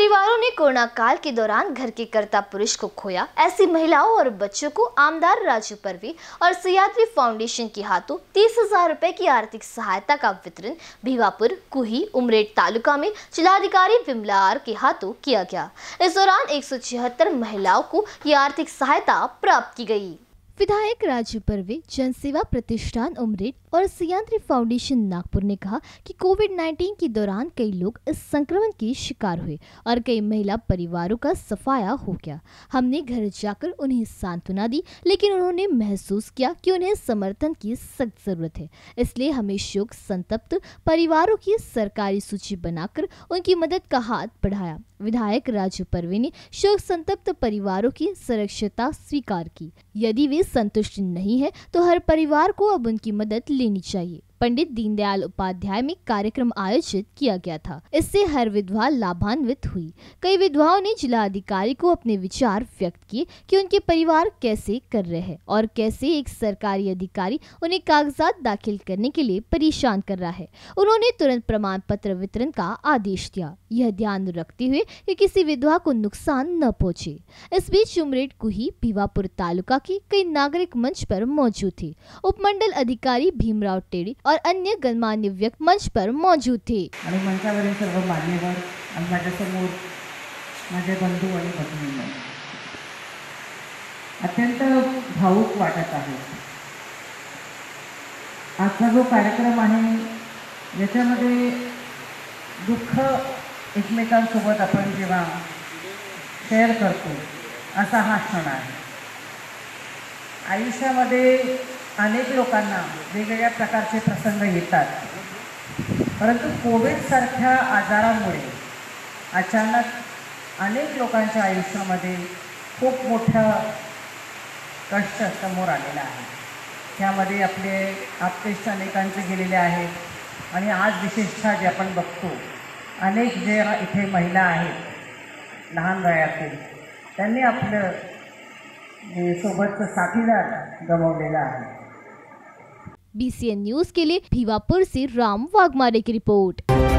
परिवारों ने कोरोना काल के दौरान घर के कर्ता पुरुष को खोया। ऐसी महिलाओं और बच्चों को आमदार राजू परवी और सह्याद्री फाउंडेशन के हाथों 30,000 रुपए की आर्थिक सहायता का वितरण भिवापुर, कुही, उमरेड तालुका में जिलाधिकारी विमला आर के हाथों किया गया। इस दौरान 176 महिलाओं को यह आर्थिक सहायता प्राप्त की गई। विधायक राजू परवी, जनसेवा प्रतिष्ठान उमरेड और सह्याद्री फाउंडेशन नागपुर ने कहा कि कोविड-19 के दौरान कई लोग इस संक्रमण के शिकार हुए और कई महिला परिवारों का सफाया हो गया। हमने घर जाकर उन्हें सांत्वना दी, लेकिन उन्होंने महसूस किया कि उन्हें समर्थन की सख्त जरूरत है। इसलिए हमें शोक संतप्त परिवारों की सरकारी सूची बनाकर उनकी मदद का हाथ बढ़ाया। विधायक राजू परवी ने शोक संतप्त परिवारों की सुरक्षिता स्वीकार की। यदि वे संतुष्ट नहीं है तो हर परिवार को अब उनकी मदद लेनी चाहिए। पंडित दीनदयाल उपाध्याय में कार्यक्रम आयोजित किया गया था। इससे हर विधवा लाभान्वित हुई। कई विधवाओं ने जिला अधिकारी को अपने विचार व्यक्त किए कि उनके परिवार कैसे कर रहे हैं और कैसे एक सरकारी अधिकारी उन्हें कागजात दाखिल करने के लिए परेशान कर रहा है। उन्होंने तुरंत प्रमाण पत्र वितरण का आदेश दिया, यह ध्यान रखते हुए कि किसी विधवा को नुकसान न पहुँचे। इस बीच उमरेड, कुही, भिवापुर तालुका के कई नागरिक मंच पर मौजूद थे। उपमंडल अधिकारी भीमराव टेड़ी और अन्य गणमान्य व्यक्ति मंच पर मौजूद थे। आणि मंचावरील सर्व मान्यवर आणि माझ्यासमोर माझे बंधू आणि भगिनी अत्यंत भावुक वाटत आहे। आजचा जो कार्यक्रम आहे याच्यामध्ये दुःख एकमेकांसोबत आपण जेव्हा शेअर करतो असा हा क्षण आहे। आयुष्यामध्ये अनेक लोकांना वेगवेगळ्या प्रकारचे प्रसंग येतात, परंतु कोविडसारख्या आजारामुळे अचानक अनेक लोकांच्या आयुष्यामध्ये खूप मोठं कष्ट समोर आलेलं आहे। त्यामध्ये आपले आप्तेष्ट अनेकांचे गेलेले आहेत आणि आज विशेषतः जे आपण बघतो अनेक जे इथे महिला आहेत लहान वयातील त्यांनी आपलं सोबतचं साथीदार गमावलेला आहे। BCN न्यूज के लिए भिवापुर से राम वाघमारे की रिपोर्ट।